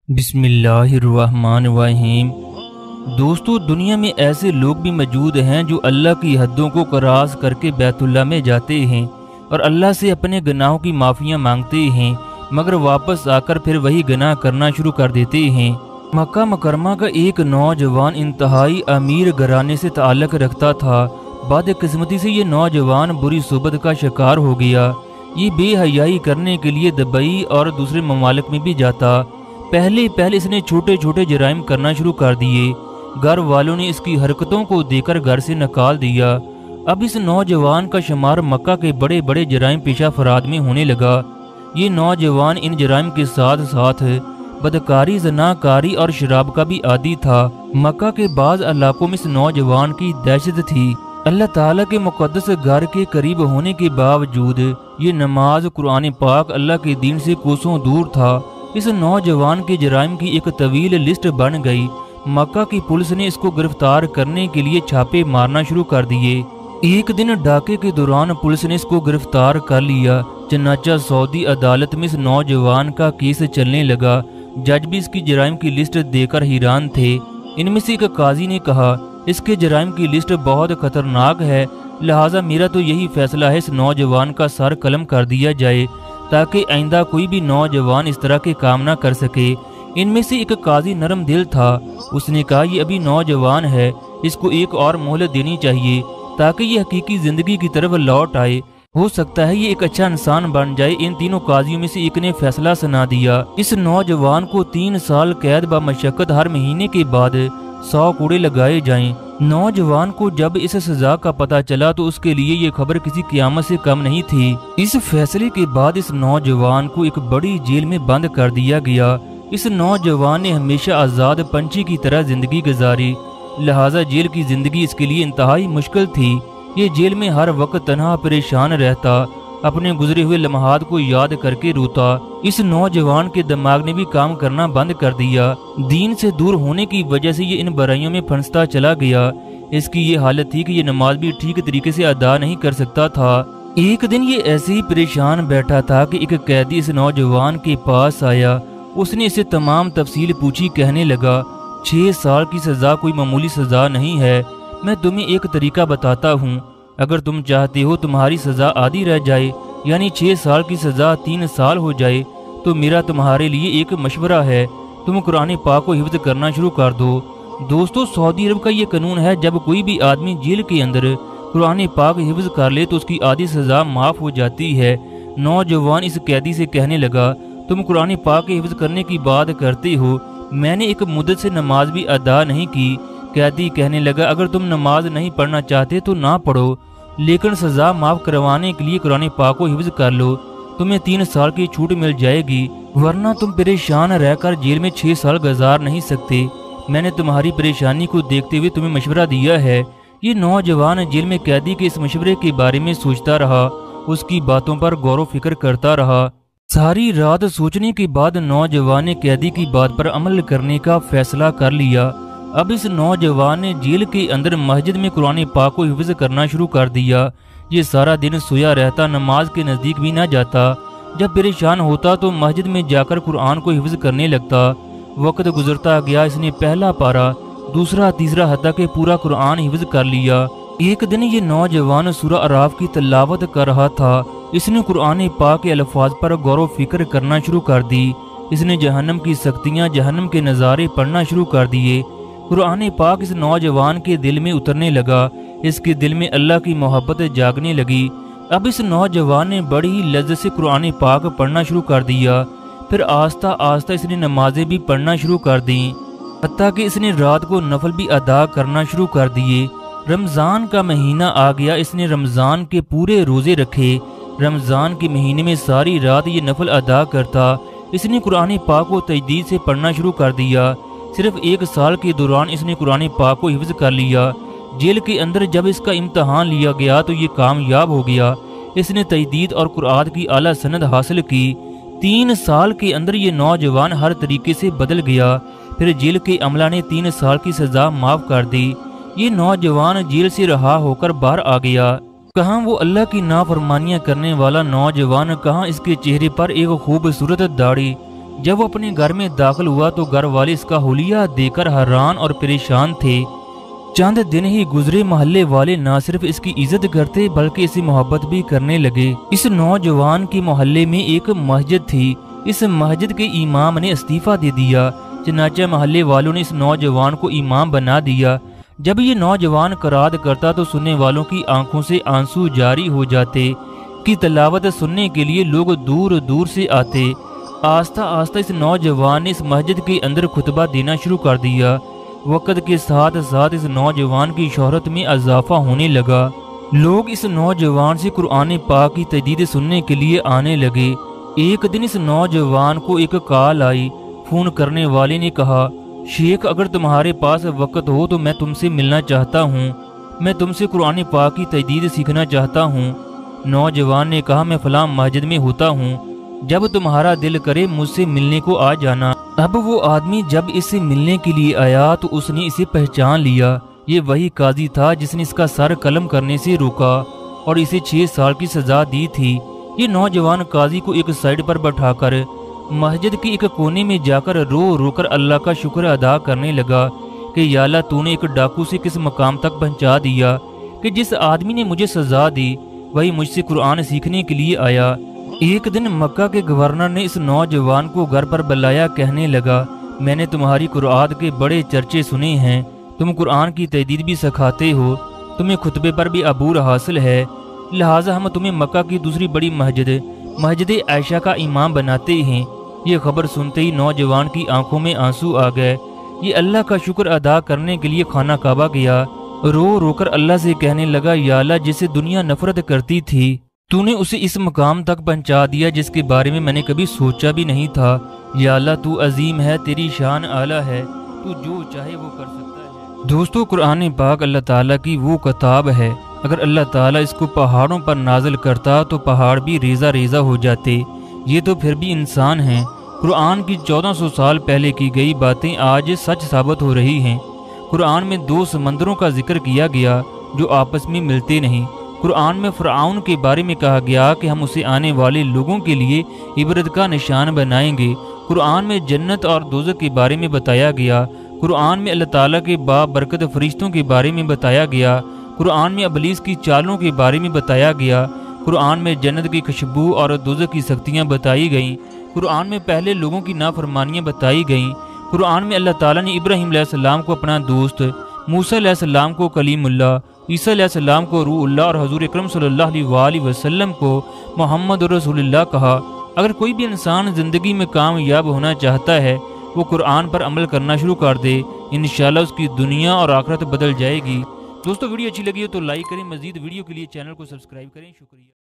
بسم اللہ الرحمن الرحیم۔ دوستو، دنیا میں ایسے لوگ بھی موجود ہیں جو اللہ کی حدوں کو کراس کر کے بیت اللہ میں جاتے ہیں اور اللہ سے اپنے گناہوں کی معافیاں مانگتے ہیں، مگر واپس آ کر پھر وہی گناہ کرنا شروع کر دیتے ہیں۔ مکہ مکرمہ کا ایک نوجوان انتہائی امیر گھرانے سے تعلق رکھتا تھا۔ بدقسمتی سے یہ نوجوان بری صحبت کا شکار ہو گیا۔ یہ بے حیائی کرنے کے لیے دبئی اور دوسرے ممالک میں بھی جاتا۔ پہلے اس نے چھوٹے چھوٹے جرائم کرنا شروع کر دیے۔ گھر والوں نے اس کی حرکتوں کو دیکھ کر گھر سے نکال دیا۔ اب اس نوجوان کا شمار مکہ کے بڑے بڑے جرائم پیشہ افراد میں ہونے لگا۔ یہ نوجوان ان جرائم کے ساتھ ساتھ بدکاری، زناکاری اور شراب کا بھی عادی تھا۔ مکہ کے بعض علاقوں میں اس نوجوان کی دہشت تھی۔ اللہ تعالیٰ کے مقدس گھر کے قریب ہونے کے باوجود یہ نماز، قرآن پاک، اللہ کے دین سے کوسوں دور تھا۔ اس نوجوان کے جرائم کی ایک طویل لسٹ بن گئی۔ مکہ کی پولیس نے اس کو گرفتار کرنے کے لیے چھاپے مارنا شروع کر دیے۔ ایک دن ڈاکے کے دوران پولیس نے اس کو گرفتار کر لیا۔ چنانچہ سعودی عدالت میں اس نوجوان کا کیس چلنے لگا۔ جج بھی اس کی جرائم کی لسٹ دیکھ کر حیران تھے۔ ان میں سے ایک قاضی نے کہا، اس کے جرائم کی لسٹ بہت خطرناک ہے، لہٰذا میرا تو یہی فیصلہ ہے اس نوجوان کا سر قلم کر دیا جائے تاکہ آئندہ کوئی بھی نوجوان اس طرح کے کام نہ کر سکے۔ ان میں سے ایک قاضی نرم دل تھا۔ اس نے کہا، یہ ابھی نوجوان ہے، اس کو ایک اور مہلت دینی چاہیے تاکہ یہ حقیقی زندگی کی طرف لوٹ آئے۔ ہو سکتا ہے یہ ایک اچھا انسان بن جائے۔ ان تینوں قاضیوں میں سے ایک نے فیصلہ سنا دیا۔ اس نوجوان کو 3 سال قید بمشقت ہر مہینے کے بعد 100 کوڑے لگائے جائیں۔ نوجوان کو جب اس سزا کا پتہ چلا تو اس کے لیے یہ خبر کسی قیامت سے کم نہیں تھی۔ اس فیصلے کے بعد اس نوجوان کو ایک بڑی جیل میں بند کر دیا گیا۔ اس نوجوان نے ہمیشہ آزاد پنچھی کی طرح زندگی گزاری، لہٰذا جیل کی زندگی اس کے لیے انتہائی مشکل تھی۔ یہ جیل میں ہر وقت تنہا پریشان رہتا، اپنے گزرے ہوئے لمحات کو یاد کر کے روتا۔ اس نوجوان کے دماغ نے بھی کام کرنا بند کر دیا۔ دین سے دور ہونے کی وجہ سے یہ ان برائیوں میں پھنستا چلا گیا۔ اس کی یہ حالت تھی کہ یہ نماز بھی ٹھیک طریقے سے ادا نہیں کر سکتا تھا۔ ایک دن یہ ایسے ہی پریشان بیٹھا تھا کہ ایک قیدی اس نوجوان کے پاس آیا۔ اس نے اسے تمام تفصیل پوچھی، کہنے لگا، 6 سال کی سزا کوئی معمولی سزا نہیں ہے۔ میں تمہیں ایک طریقہ بتاتا ہوں، اگر تم چاہتے ہو تمہاری سزا آدھی رہ جائے، یعنی 6 سال کی سزا 3 سال ہو جائے، تو میرا تمہارے لیے ایک مشورہ ہے، تم قرآن پاک کو حفظ کرنا شروع کر دو۔ دوستو، سعودی عرب کا یہ قانون ہے، جب کوئی بھی آدمی جیل کے اندر قرآن پاک حفظ کر لے تو اس کی آدھی سزا معاف ہو جاتی ہے۔ نوجوان اس قیدی سے کہنے لگا، تم قرآن پاک کے حفظ کرنے کی بات کرتے ہو، میں نے ایک مدت سے نماز بھی ادا نہیں کی۔ قیدی کہنے لگا، اگر تم نماز نہیں پڑھنا چاہتے تو نہ پڑھو، لیکن سزا معاف کروانے کے لیے قرآن پاک کو حفظ کر لو، تمہیں 3 سال کی چھوٹ مل جائے گی، ورنہ تم پریشان رہ کر جیل میں 6 سال گزار نہیں سکتے۔ میں نے تمہاری پریشانی کو دیکھتے ہوئے تمہیں مشورہ دیا ہے۔ یہ نوجوان جیل میں قیدی کے اس مشورے کے بارے میں سوچتا رہا، اس کی باتوں پر غور و فکر کرتا رہا۔ ساری رات سوچنے کے بعد نوجوان نے قیدی کی بات پر عمل کرنے کا فیصلہ کر لیا۔ اب اس نوجوان نے جیل کے اندر مسجد میں قرآن پاک کو حفظ کرنا شروع کر دیا۔ یہ سارا دن سویا رہتا، نماز کے نزدیک بھی نہ جاتا۔ جب پریشان ہوتا تو مسجد میں جا کر قرآن کو حفظ کرنے لگتا۔ وقت گزرتا گیا، اس نے پہلا پارہ، دوسرا، تیسرا حتیٰ کہ پورا قرآن حفظ کر لیا۔ ایک دن یہ نوجوان سورہ اعراف کی تلاوت کر رہا تھا۔ اس نے قرآن پاک کے الفاظ پر غور و فکر کرنا شروع کر دی۔ اس نے جہنم کی سختیاں، جہنم کے نظارے پڑھنا شروع کر دیے۔ قرآن پاک اس نوجوان کے دل میں اترنے لگا، اس کے دل میں اللہ کی محبت جاگنے لگی۔ اب اس نوجوان نے بڑی ہی لذت سے قرآن پاک پڑھنا شروع کر دیا۔ پھر آہستہ آہستہ اس نے نمازیں بھی پڑھنا شروع کر دیں، حتیٰ کہ اس نے رات کو نفل بھی ادا کرنا شروع کر دیے۔ رمضان کا مہینہ آ گیا، اس نے رمضان کے پورے روزے رکھے۔ رمضان کے مہینے میں ساری رات یہ نفل ادا کرتا۔ اس نے قرآن پاک کو تجدید سے پڑھنا شروع کر دیا۔ صرف 1 سال کے دوران اس نے قرآن پاک کو حفظ کر لیا۔ جیل کے اندر جب اس کا امتحان لیا گیا تو یہ کامیاب ہو گیا۔ اس نے تجدید اور قرآن کی اعلیٰ سند حاصل کی۔ 3 سال کے اندر یہ نوجوان ہر طریقے سے بدل گیا۔ پھر جیل کے عملہ نے 3 سال کی سزا معاف کر دی۔ یہ نوجوان جیل سے رہا ہو کر باہر آ گیا۔ کہاں وہ اللہ کی نافرمانیاں کرنے والا نوجوان، کہاں اس کے چہرے پر ایک خوبصورت داڑھی، جب وہ اپنے گھر میں داخل ہوا تو گھر والے اس کا حلیہ دیکھ کر حیران اور پریشان تھے۔ چند دن ہی گزرے محلے والے نہ صرف اس کی عزت کرتے بلکہ اسے محبت بھی کرنے لگے۔ اس نوجوان کے محلے میں ایک مسجد تھی۔ اس مسجد کے امام نے استعفیٰ دے دیا، چنانچہ محلے والوں نے اس نوجوان کو امام بنا دیا۔ جب یہ نوجوان قرات کرتا تو سننے والوں کی آنکھوں سے آنسو جاری ہو جاتے کہ تلاوت سننے کے لیے لوگ دور دور سے آتے۔ آہستہ آہستہ اس نوجوان نے اس مسجد کے اندر خطبہ دینا شروع کر دیا۔ وقت کے ساتھ ساتھ اس نوجوان کی شہرت میں اضافہ ہونے لگا۔ لوگ اس نوجوان سے قرآن پاک کی تجدید سننے کے لیے آنے لگے۔ ایک دن اس نوجوان کو ایک کال آئی۔ فون کرنے والے نے کہا، شیخ اگر تمہارے پاس وقت ہو تو میں تم سے ملنا چاہتا ہوں، میں تم سے قرآن پاک کی تجدید سیکھنا چاہتا ہوں۔ نوجوان نے کہا، میں فلاں مسجد میں ہوتا ہوں، جب تمہارا دل کرے مجھ سے ملنے کو آ جانا۔ اب وہ آدمی جب اس سے ملنے کے لیے آیا تو اس نے اسے پہچان لیا۔ یہ وہی قاضی تھا جس نے اس کا سر قلم کرنے سے روکا اور اسے 6 سال کی سزا دی تھی۔ یہ نوجوان قاضی کو ایک سائیڈ پر بٹھا کر مسجد کے ایک کونے میں جا کر رو رو کر اللہ کا شکر ادا کرنے لگا کہ یا اللہ تو نے ایک ڈاکو سے کس مقام تک پہنچا دیا کہ جس آدمی نے مجھے سزا دی وہی مجھ سے قرآن سیکھنے کے لیے آیا۔ ایک دن مکہ کے گورنر نے اس نوجوان کو گھر پر بلایا، کہنے لگا، میں نے تمہاری قرآن کے بڑے چرچے سنے ہیں، تم قرآن کی تجدید بھی سکھاتے ہو، تمہیں خطبے پر بھی عبور حاصل ہے، لہٰذا ہم تمہیں مکہ کی دوسری بڑی مسجد عائشہ کا امام بناتے ہیں۔ یہ خبر سنتے ہی نوجوان کی آنکھوں میں آنسو آ گئے۔ یہ اللہ کا شکر ادا کرنے کے لیے خانہ کعبہ گیا، رو رو کر اللہ سے کہنے لگا، یا اللہ جسے دنیا نفرت کرتی تھی تو نے اسے اس مقام تک پہنچا دیا جس کے بارے میں نے کبھی سوچا بھی نہیں تھا۔ یا اللہ تو عظیم ہے، تیری شان اعلیٰ ہے، تو جو چاہے وہ کر سکتا ہے۔ دوستو، قرآن پاک اللہ تعالیٰ کی وہ کتاب ہے، اگر اللہ تعالیٰ اس کو پہاڑوں پر نازل کرتا تو پہاڑ بھی ریزہ ریزہ ہو جاتے۔ یہ تو پھر بھی انسان ہیں۔ قرآن کی 1400 سال پہلے کی گئی باتیں آج سچ ثابت ہو رہی ہیں۔ قرآن میں 2 سمندروں کا ذکر کیا گیا جو آپس میں ملتے نہیں۔ قرآن میں فرعون کے بارے میں کہا گیا کہ ہم اسے آنے والے لوگوں کے لیے عبرت کا نشان بنائیں گے۔ قرآن میں جنت اور دوزخ کے بارے میں بتایا گیا۔ قرآن میں اللہ تعالیٰ کے بابرکت فرشتوں کے بارے میں بتایا گیا۔ قرآن میں ابلیس کی چالوں کے بارے میں بتایا گیا۔ قرآن میں جنت کی خوشبو اور دوزخ کی سختیاں بتائی گئیں۔ قرآن میں پہلے لوگوں کی نافرمانیاں بتائی گئیں۔ قرآن میں اللہ تعالیٰ نے ابراہیم علیہ السلام کو اپنا دوست، موسیٰ علیہ السلام کو کلیم اللہ، عیسیٰ علیہ السلام کو روح اللہ اور حضور اکرم صلی اللہ علیہ وآلہ وسلم کو محمد رسول اللہ کہا۔ اگر کوئی بھی انسان زندگی میں کامیاب ہونا چاہتا ہے وہ قرآن پر عمل کرنا شروع کر دے، انشاءاللہ اس کی دنیا اور آخرت بدل جائے گی۔ دوستو، ویڈیو اچھی لگی ہو تو لائک کریں، مزید ویڈیو کے لیے چینل کو سبسکرائب کریں۔ شکریہ۔